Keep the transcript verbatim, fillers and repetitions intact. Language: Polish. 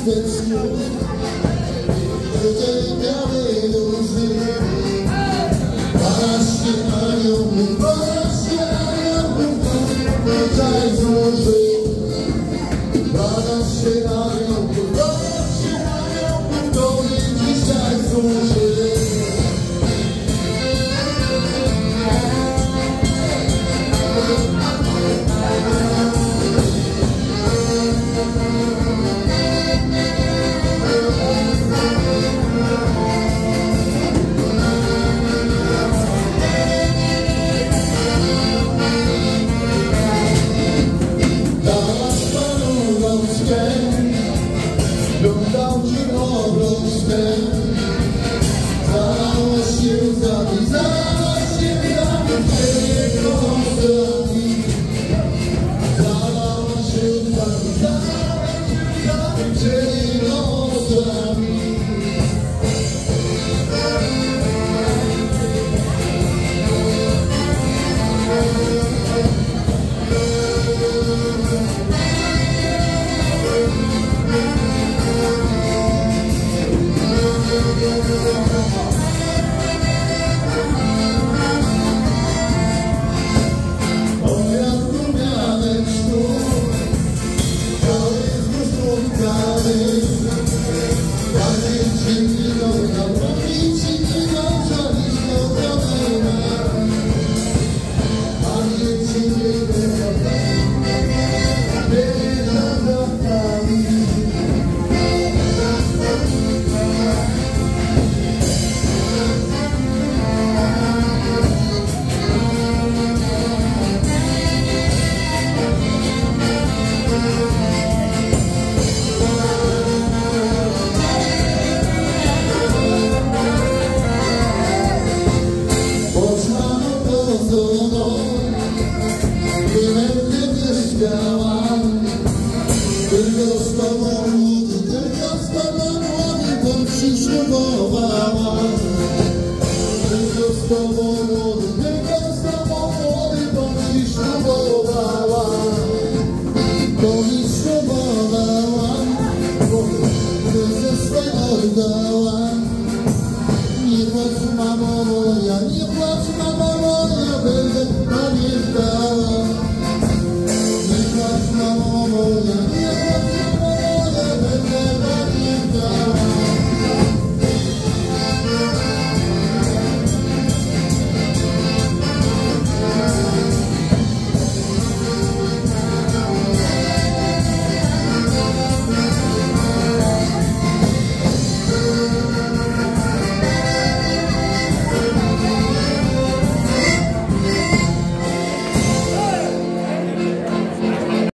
chusteczkę do tej białej róży. Parasz się aniołów, parasz się aniołów, dzisiaj złoży. Parasz się aniołów, parasz się aniołów, to mnie dzisiaj złoży. Dał ci obrączkę, zalało się łzami, zalało się łzami, jego łzami. Zalało się łzami, zalało się łzami, jego łzami. Nie będę też chciała, tylko z tobą młody, tylko z tobą młody, bądź ci ślubowała, tylko z tobą